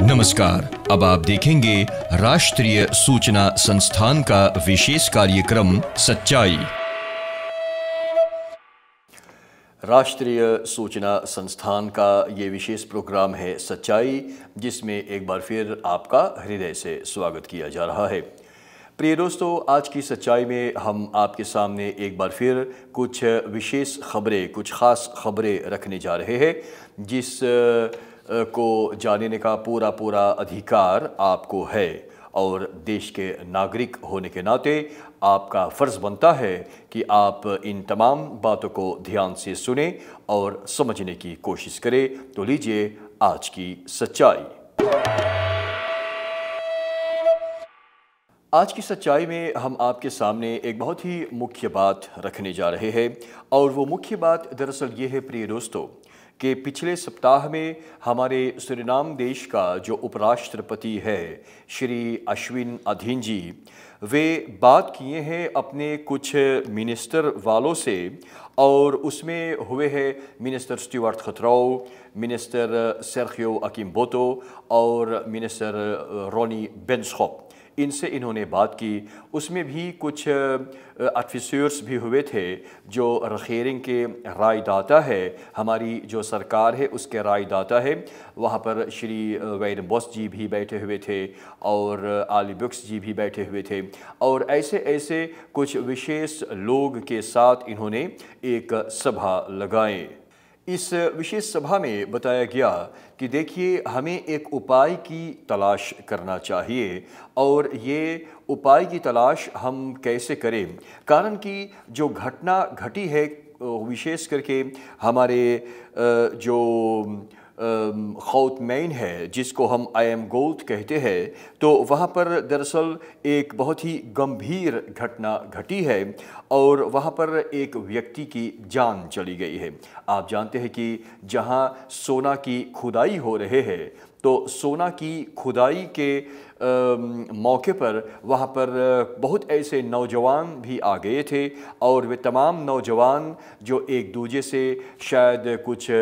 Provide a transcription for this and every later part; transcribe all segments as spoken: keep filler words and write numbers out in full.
नमस्कार। अब आप देखेंगे राष्ट्रीय सूचना संस्थान का विशेष कार्यक्रम सच्चाई। राष्ट्रीय सूचना संस्थान का ये विशेष प्रोग्राम है सच्चाई, जिसमें एक बार फिर आपका हृदय से स्वागत किया जा रहा है। प्रिय दोस्तों, आज की सच्चाई में हम आपके सामने एक बार फिर कुछ विशेष खबरें, कुछ ख़ास खबरें रखने जा रहे हैं, जिस को जानने का पूरा पूरा अधिकार आपको है और देश के नागरिक होने के नाते आपका फ़र्ज़ बनता है कि आप इन तमाम बातों को ध्यान से सुने और समझने की कोशिश करें। तो लीजिए आज की सच्चाई। आज की सच्चाई में हम आपके सामने एक बहुत ही मुख्य बात रखने जा रहे हैं और वो मुख्य बात दरअसल ये है प्रिय दोस्तों कि पिछले सप्ताह में हमारे सूरीनाम देश का जो उपराष्ट्रपति है श्री अश्विन अधीन जी, वे बात किए हैं अपने कुछ मिनिस्टर वालों से और उसमें हुए हैं मिनिस्टर स्टीवर्ट खतराओ, मिनिस्टर सेर्खियो अकिम्बोतो और मिनिस्टर रोनी बेंसखोप। इनसे इन्होंने बात की। उसमें भी कुछ ऑफिसर्स भी हुए थे जो रखेरिंग के रायदाता है, हमारी जो सरकार है उसके रायदाता है। वहाँ पर श्री वैन बॉस जी भी बैठे हुए थे और आली बुक्स जी भी बैठे हुए थे और ऐसे ऐसे कुछ विशेष लोग के साथ इन्होंने एक सभा लगाए। इस विशेष सभा में बताया गया कि देखिए, हमें एक उपाय की तलाश करना चाहिए और ये उपाय की तलाश हम कैसे करें, कारण कि जो घटना घटी है विशेष करके हमारे जो खौतमैन है, जिसको हम आई एम गोल्ड कहते हैं, तो वहाँ पर दरअसल एक बहुत ही गंभीर घटना घटी है और वहाँ पर एक व्यक्ति की जान चली गई है। आप जानते हैं कि जहाँ सोना की खुदाई हो रहे हैं, तो सोना की खुदाई के आ, मौके पर वहाँ पर बहुत ऐसे नौजवान भी आ गए थे और वे तमाम नौजवान जो एक दूसरे से शायद कुछ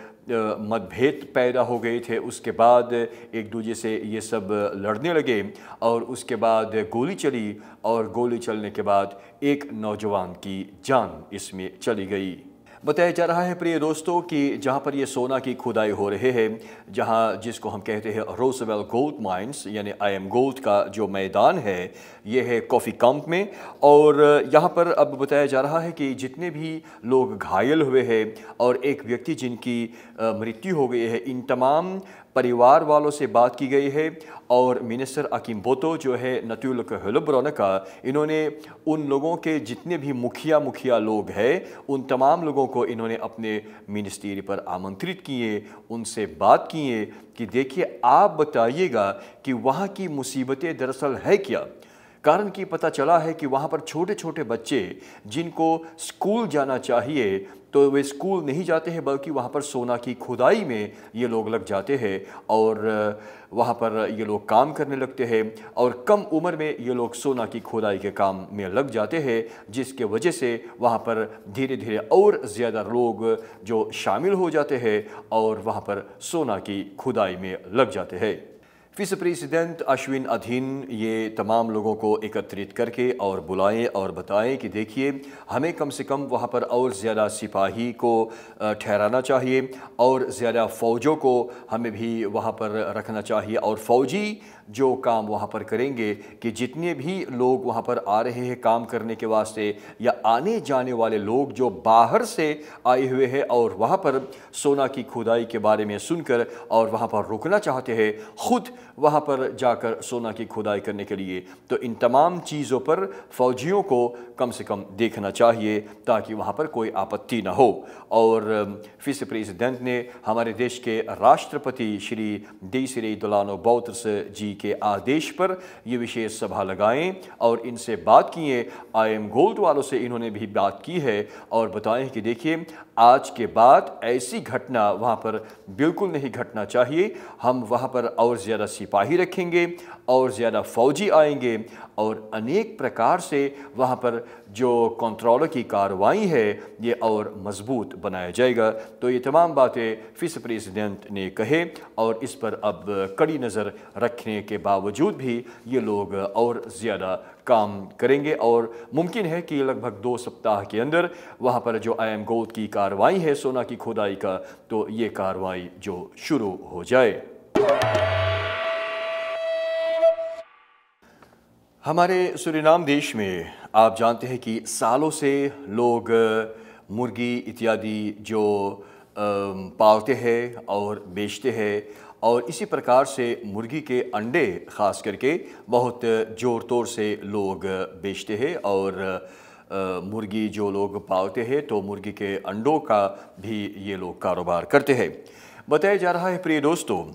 मतभेद पैदा हो गए थे, उसके बाद एक दूसरे से ये सब लड़ने लगे और उसके बाद गोली चली और गोली चलने के बाद एक नौजवान की जान इसमें चली गई। बताया जा रहा है प्रिय दोस्तों कि जहाँ पर ये सोना की खुदाई हो रहे हैं, जहाँ जिसको हम कहते हैं रोजवेल गोल्ड माइंस यानी आई एम गोल्ड का जो मैदान है, ये है कॉफ़ी कैंप में। और यहाँ पर अब बताया जा रहा है कि जितने भी लोग घायल हुए हैं और एक व्यक्ति जिनकी मृत्यु हो गई है, इन तमाम परिवार वालों से बात की गई है और मिनिस्टर अकिम्बोतो जो है नतुलक हेलब्रोन का, इन्होंने उन लोगों के जितने भी मुखिया मुखिया लोग हैं, उन तमाम लोगों को इन्होंने अपने मिनिस्ट्री पर आमंत्रित किए, उनसे बात किए कि देखिए, आप बताइएगा कि वहाँ की मुसीबतें दरअसल है क्या। कारण कि पता चला है कि वहाँ पर छोटे छोटे बच्चे जिनको स्कूल जाना चाहिए तो वे स्कूल नहीं जाते हैं, बल्कि वहाँ पर सोना की खुदाई में ये लोग लग जाते हैं और वहाँ पर ये लोग काम करने लगते हैं और कम उम्र में ये लोग सोना की खुदाई के काम में लग जाते हैं, जिसके वजह से वहाँ पर धीरे धीरे और ज़्यादा लोग जो शामिल हो जाते हैं और वहाँ पर सोना की खुदाई में लग जाते हैं। विस प्रेसिडेंट अश्विन अधीन ये तमाम लोगों को एकत्रित करके और बुलाएं और बताएं कि देखिए, हमें कम से कम वहाँ पर और ज़्यादा सिपाही को ठहराना चाहिए और ज़्यादा फ़ौजों को हमें भी वहाँ पर रखना चाहिए और फ़ौजी जो काम वहाँ पर करेंगे कि जितने भी लोग वहाँ पर आ रहे हैं काम करने के वास्ते या आने जाने वाले लोग जो बाहर से आए हुए हैं और वहाँ पर सोना की खुदाई के बारे में सुनकर और वहाँ पर रुकना चाहते हैं, ख़ुद वहाँ पर जाकर सोना की खुदाई करने के लिए, तो इन तमाम चीज़ों पर फ़ौजियों को कम से कम देखना चाहिए ताकि वहाँ पर कोई आपत्ति ना हो। और विस प्रेसिडेंट ने हमारे देश के राष्ट्रपति श्री डेसिरे डोलानो बाउटर्स जी के आदेश पर ये विशेष सभा लगाएं और इनसे बात किए। आई एम गोल्ड वालों से इन्होंने भी बात की है और बताएं कि देखिए, आज के बाद ऐसी घटना वहाँ पर बिल्कुल नहीं घटना चाहिए। हम वहाँ पर और ज़्यादा सिपाही रखेंगे और ज़्यादा फ़ौजी आएंगे और अनेक प्रकार से वहाँ पर जो कंट्रोल की कार्रवाई है ये और मजबूत बनाया जाएगा। तो ये तमाम बातें विस प्रेसिडेंट ने कहे और इस पर अब कड़ी नज़र रखने के बावजूद भी ये लोग और ज़्यादा काम करेंगे और मुमकिन है कि लगभग दो सप्ताह के अंदर वहाँ पर जो आई एम गोल्ड की कार्रवाई है सोना की खुदाई का, तो ये कार्रवाई जो शुरू हो जाए। हमारे सूरीनाम देश में आप जानते हैं कि सालों से लोग मुर्गी इत्यादि जो पालते हैं और बेचते हैं और इसी प्रकार से मुर्गी के अंडे ख़ास करके बहुत ज़ोर तौर से लोग बेचते हैं और मुर्गी जो लोग पालते हैं तो मुर्गी के अंडों का भी ये लोग कारोबार करते हैं। बताया जा रहा है प्रिय दोस्तों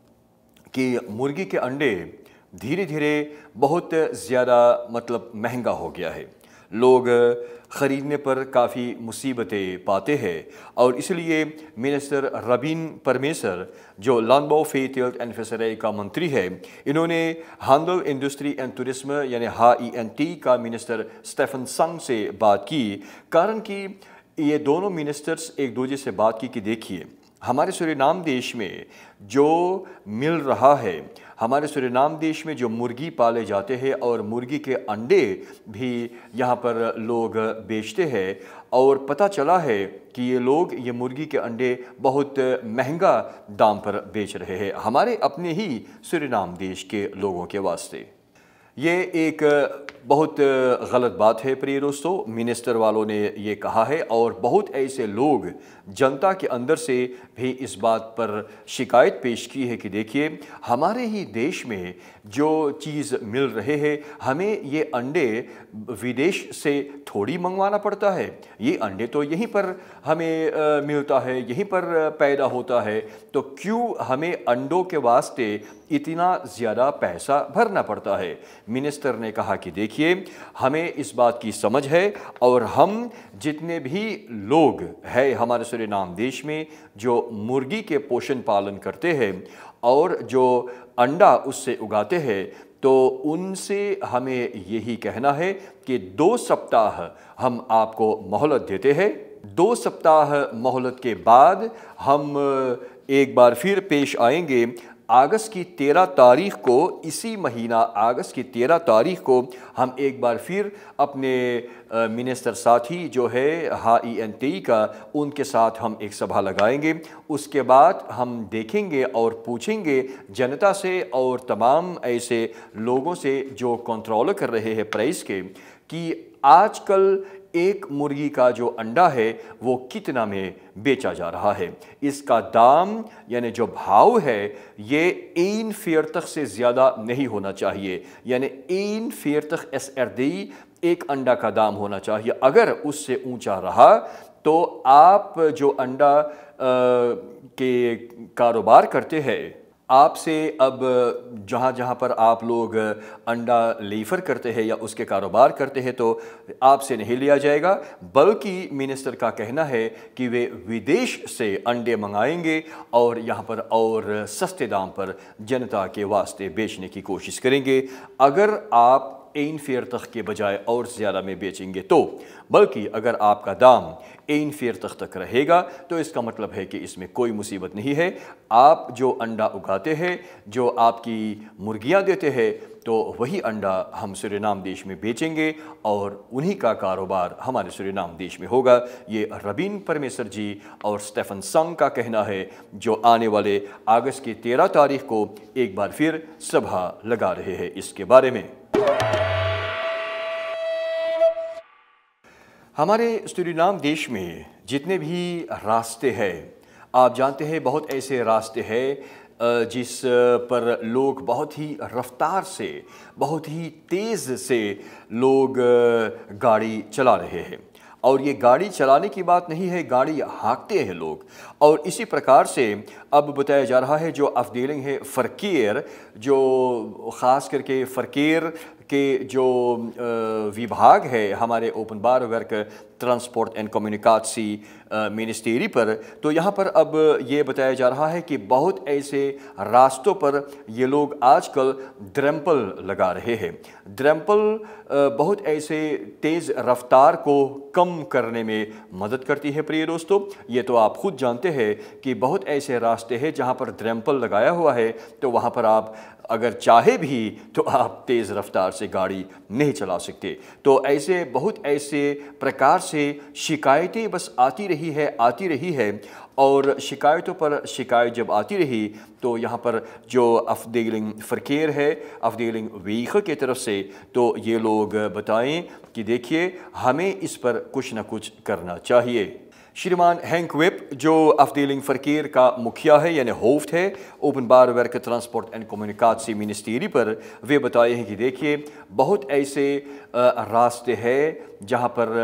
कि मुर्गी के अंडे धीरे धीरे बहुत ज़्यादा मतलब महंगा हो गया है। लोग ख़रीदने पर काफ़ी मुसीबतें पाते हैं और इसलिए मिनिस्टर रबिन परमेसर जो लैंडबो फेटिल्ड एंड फिशरी का मंत्री है, इन्होंने हांडल इंडस्ट्री एंड टूरिज्म यानी हा ई एन टी का मिनिस्टर स्टेफन संग से बात की। कारण कि ये दोनों मिनिस्टर्स एक दूसरे से बात की कि देखिए हमारे सूरीनाम देश में जो मिल रहा है, हमारे सूरीनाम देश में जो मुर्गी पाले जाते हैं और मुर्गी के अंडे भी यहाँ पर लोग बेचते हैं और पता चला है कि ये लोग ये मुर्गी के अंडे बहुत महंगा दाम पर बेच रहे हैं हमारे अपने ही सूरीनाम देश के लोगों के वास्ते। ये एक बहुत गलत बात है प्रिय दोस्तों, मिनिस्टर वालों ने ये कहा है और बहुत ऐसे लोग जनता के अंदर से भी इस बात पर शिकायत पेश की है कि देखिए हमारे ही देश में जो चीज़ मिल रहे हैं हमें ये अंडे विदेश से थोड़ी मंगवाना पड़ता है, ये अंडे तो यहीं पर हमें आ, मिलता है, यहीं पर पैदा होता है, तो क्यों हमें अंडों के वास्ते इतना ज़्यादा पैसा भरना पड़ता है। मिनिस्टर ने कहा कि देखिए हमें इस बात की समझ है और हम जितने भी लोग हैं हमारे सूरीनाम देश में जो मुर्गी के पोषण पालन करते हैं और जो अंडा उससे उगाते हैं, तो उनसे हमें यही कहना है कि दो सप्ताह हम आपको मोहलत देते हैं। दो सप्ताह मोहलत के बाद हम एक बार फिर पेश आएंगे अगस्त की तेरह तारीख को, इसी महीना अगस्त की तेरह तारीख को हम एक बार फिर अपने मिनिस्टर साथी जो है हा ई एन टी का, उनके साथ हम एक सभा लगाएंगे। उसके बाद हम देखेंगे और पूछेंगे जनता से और तमाम ऐसे लोगों से जो कंट्रोल कर रहे हैं प्राइस के कि आजकल एक मुर्गी का जो अंडा है वो कितना में बेचा जा रहा है। इसका दाम यानी जो भाव है ये एक फ़ीसद से ज़्यादा नहीं होना चाहिए, यानी एक फ़ीसद एस आर डी एक अंडा का दाम होना चाहिए। अगर उससे ऊंचा रहा तो आप जो अंडा आ, के कारोबार करते हैं, आपसे अब जहाँ जहाँ पर आप लोग अंडा लीफर करते हैं या उसके कारोबार करते हैं तो आपसे नहीं लिया जाएगा, बल्कि मिनिस्टर का कहना है कि वे विदेश से अंडे मंगाएंगे और यहाँ पर और सस्ते दाम पर जनता के वास्ते बेचने की कोशिश करेंगे। अगर आप एक फ़ीसद के बजाय और ज़्यादा में बेचेंगे तो, बल्कि अगर आपका दाम एक फ़ीसद तक रहेगा तो इसका मतलब है कि इसमें कोई मुसीबत नहीं है। आप जो अंडा उगाते हैं, जो आपकी मुर्गियां देते हैं, तो वही अंडा हम सूरीनाम देश में बेचेंगे और उन्हीं का कारोबार हमारे सूरीनाम देश में होगा। ये रबिन परमेसर जी और स्टेफन संग का कहना है जो आने वाले अगस्त की तेरह तारीख को एक बार फिर सभा लगा रहे हैं इसके बारे में। हमारे सूरीनाम देश में जितने भी रास्ते हैं, आप जानते हैं बहुत ऐसे रास्ते हैं जिस पर लोग बहुत ही रफ्तार से, बहुत ही तेज़ से लोग गाड़ी चला रहे हैं और ये गाड़ी चलाने की बात नहीं है, गाड़ी हाँकते हैं लोग। और इसी प्रकार से अब बताया जा रहा है जो अफडेलिंग है फ़रकेर, जो ख़ास करके फ़रकेर के जो विभाग है हमारे ओपन बार वर्क ट्रांसपोर्ट एंड कम्युनिकासी मिनिस्ट्री पर, तो यहाँ पर अब ये बताया जा रहा है कि बहुत ऐसे रास्तों पर ये लोग आजकल ड्रैम्पल लगा रहे हैं। ड्रैम्पल बहुत ऐसे तेज़ रफ्तार को कम करने में मदद करती है। प्रिय दोस्तों, ये तो आप खुद जानते हैं कि बहुत ऐसे रास्ते हैं जहाँ पर ड्रैम्पल लगाया हुआ है, तो वहाँ पर आप अगर चाहे भी तो आप तेज़ रफ्तार से गाड़ी नहीं चला सकते। तो ऐसे बहुत ऐसे प्रकार से शिकायतें बस आती रही है आती रही है और शिकायतों पर शिकायत जब आती रही तो यहाँ पर जो अफदेलिंग फरकेर है, अफदेलिंग वीख की तरफ से, तो ये लोग बताएं कि देखिए हमें इस पर कुछ ना कुछ करना चाहिए। श्रीमान हैंक वेब जो अफदेलिंग फरकेर का मुखिया है यानी होफ्ट है ओपनबार वर्क ट्रांसपोर्ट एंड कम्युनिकासी मिनिस्ट्री पर, वे बताए हैं कि देखिए बहुत ऐसे रास्ते हैं जहां पर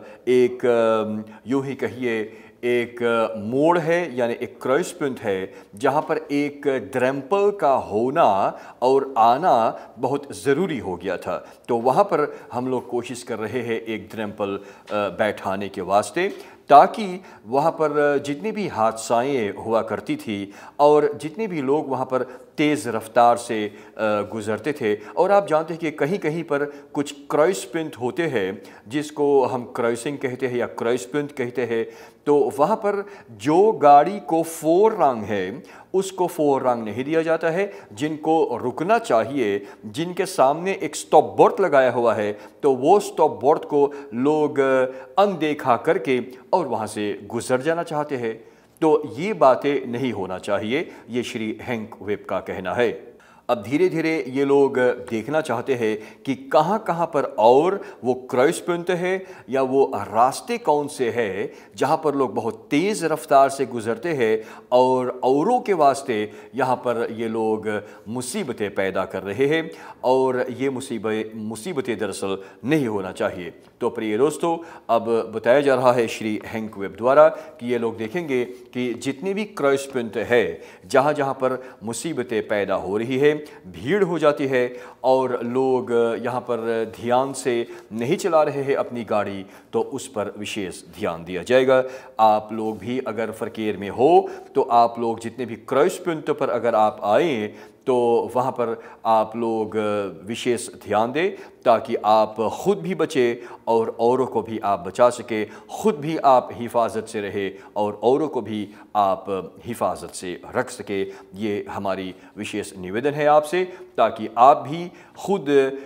एक यूं ही कहिए एक मोड़ है यानी एक क्रॉस पॉइंट है जहां पर एक ड्रैम्पल का होना और आना बहुत ज़रूरी हो गया था। तो वहां पर हम लोग कोशिश कर रहे हैं एक ड्रैम्पल बैठाने के वास्ते, ताकि वहाँ पर जितनी भी हादसाएँ हुआ करती थी और जितने भी लोग वहाँ पर तेज़ रफ्तार से गुज़रते थे, और आप जानते हैं कि कहीं कहीं पर कुछ क्रॉस पॉइंट होते हैं जिसको हम क्रॉसिंग कहते हैं या क्रॉस पॉइंट कहते हैं, तो वहाँ पर जो गाड़ी को फोर रंग है उसको फोर रंग नहीं दिया जाता है। जिनको रुकना चाहिए, जिनके सामने एक स्टॉप बोर्ड लगाया हुआ है, तो वो स्टॉप बोर्ड को लोग अनदेखा करके और वहाँ से गुजर जाना चाहते हैं। तो ये बातें नहीं होना चाहिए, ये श्री हैंक वेब का कहना है। अब धीरे धीरे ये लोग देखना चाहते हैं कि कहाँ कहाँ पर और वो क्रॉस पॉइंट है या वो रास्ते कौन से हैं जहाँ पर लोग बहुत तेज़ रफ्तार से गुज़रते हैं और औरों के वास्ते यहाँ पर ये लोग मुसीबतें पैदा कर रहे हैं, और ये मुसीबत मुसीबतें दरअसल नहीं होना चाहिए। तो प्रिय दोस्तों, अब बताया जा रहा है श्री हैंक वेब द्वारा कि ये लोग देखेंगे कि जितनी भी क्रॉस पॉइंट है जहाँ जहाँ पर मुसीबतें पैदा हो रही है, भीड़ हो जाती है और लोग यहाँ पर ध्यान से नहीं चला रहे हैं अपनी गाड़ी, तो उस पर विशेष ध्यान दिया जाएगा। आप लोग भी अगर फरकेर में हो तो आप लोग जितने भी क्रॉस पॉइंटों पर अगर आप आए तो वहाँ पर आप लोग विशेष ध्यान दें, ताकि आप ख़ुद भी बचे और औरों को भी आप बचा सके, ख़ुद भी आप हिफाजत से रहे और औरों को भी आप हिफाजत से रख सके। ये हमारी विशेष निवेदन है आपसे, ताकि आप भी खुद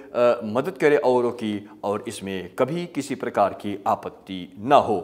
मदद करें औरों की और इसमें कभी किसी प्रकार की आपत्ति ना हो।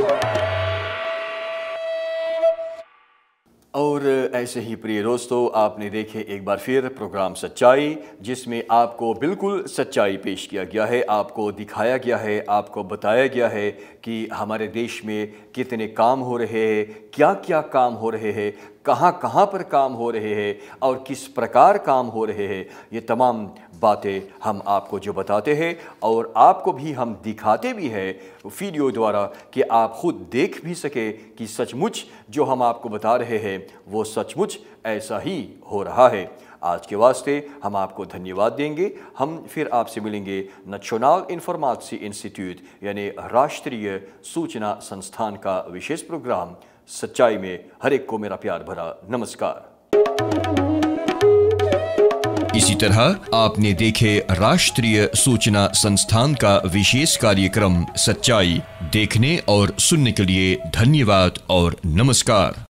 और ऐसे ही प्रिय दोस्तों, आपने देखे एक बार फिर प्रोग्राम सच्चाई, जिसमें आपको बिल्कुल सच्चाई पेश किया गया है, आपको दिखाया गया है, आपको बताया गया है कि हमारे देश में कितने काम हो रहे हैं, क्या क्या काम हो रहे हैं, कहाँ कहाँ पर काम हो रहे हैं और किस प्रकार काम हो रहे हैं। ये तमाम बातें हम आपको जो बताते हैं और आपको भी हम दिखाते भी हैं वीडियो द्वारा, कि आप खुद देख भी सके कि सचमुच जो हम आपको बता रहे हैं वो सचमुच ऐसा ही हो रहा है। आज के वास्ते हम आपको धन्यवाद देंगे। हम फिर आपसे मिलेंगे नेशनल इन्फॉर्मेशन इंस्टीट्यूट यानी राष्ट्रीय सूचना संस्थान का विशेष प्रोग्राम सच्चाई में। हर एक को मेरा प्यार भरा नमस्कार। इसी तरह आपने देखे राष्ट्रीय सूचना संस्थान का विशेष कार्यक्रम सच्चाई। देखने और सुनने के लिए धन्यवाद और नमस्कार।